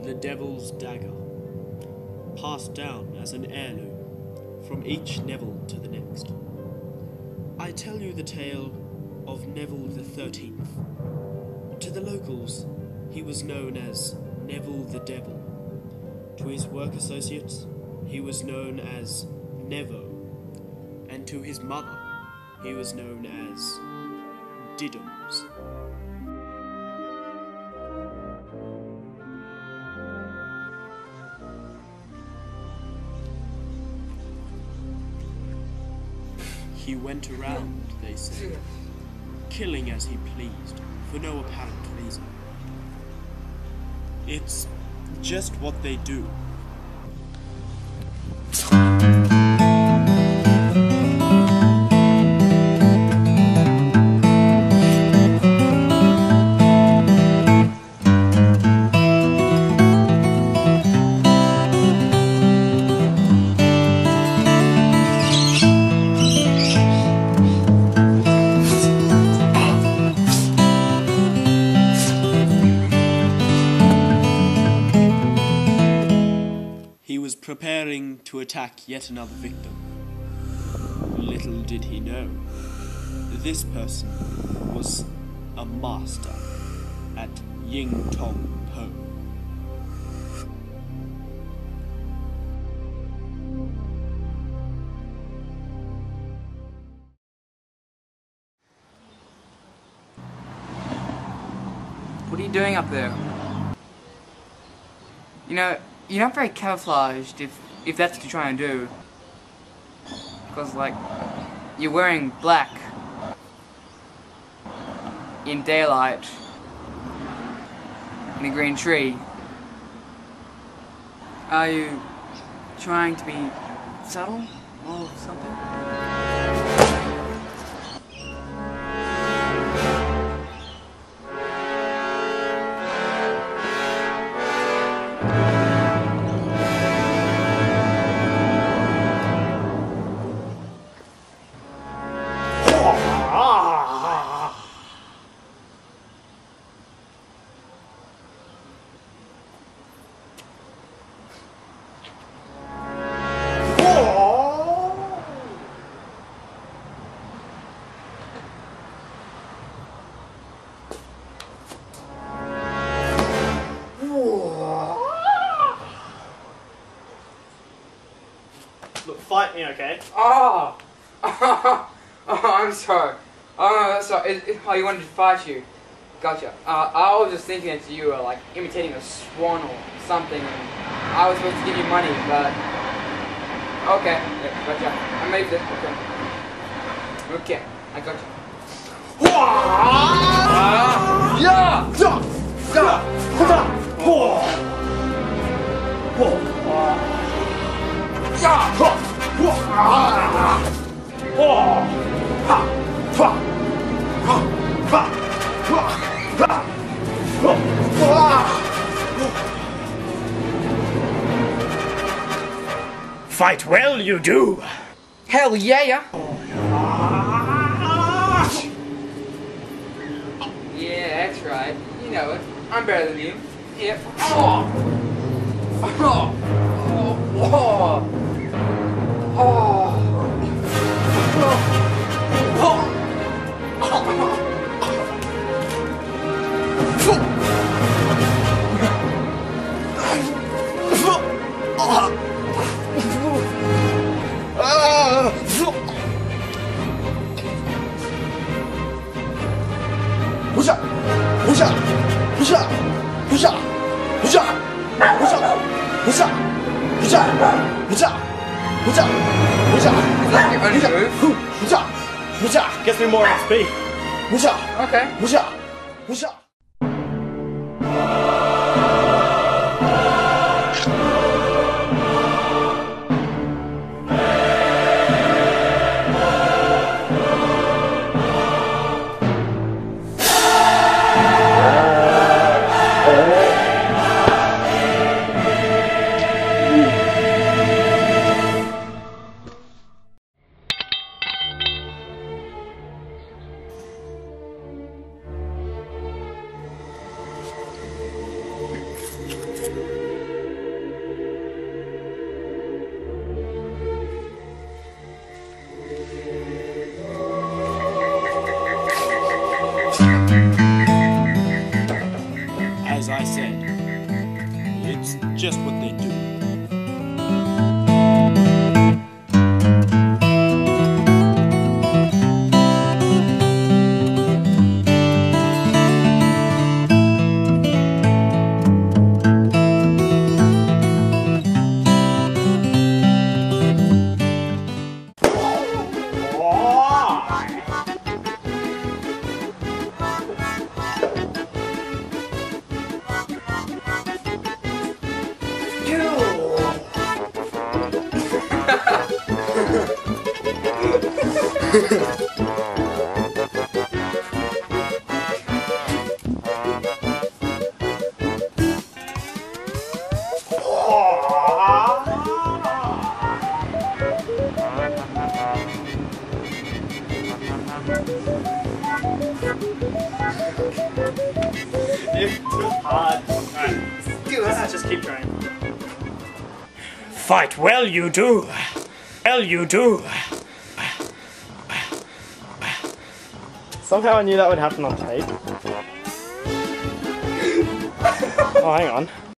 the Devil's Dagger, passed down as an heirloom from each Neville to the next. I tell you the tale of Neville the 13th. To the locals, he was known as Neville the Devil. To his work associates, he was known as Nevo, and to his mother, he was known as Diddums. He went around, they say, killing as he pleased, for no apparent reason. It's just what they do. Preparing to attack yet another victim. Little did he know, this person was a master at Ying Tong Po. What are you doing up there? You know, you're not very camouflaged if that's what you're trying to do. Because, like, you're wearing black in daylight in a green tree. Are you trying to be subtle or something? Look, fight me, okay? Oh! Oh, I'm sorry. Oh, sorry. Oh, you wanted to fight you. Gotcha. I was just thinking that you were like imitating a swan or something, and I was supposed to give you money, but okay. Yeah, gotcha. I made this. Okay. Okay, I gotcha. Yeah! Fight well, you do! Hell yeah! Yeah, that's right. You know it. I'm better than you. Yep. Oh! Oh! Oh! Oh! Oh! Gets me more XP. Okay. I said. It's just what they do. It's too hard. Alright, let's just keep trying. Fight well, you do. Well, you do. Somehow I knew that would happen on tape. Oh, hang on.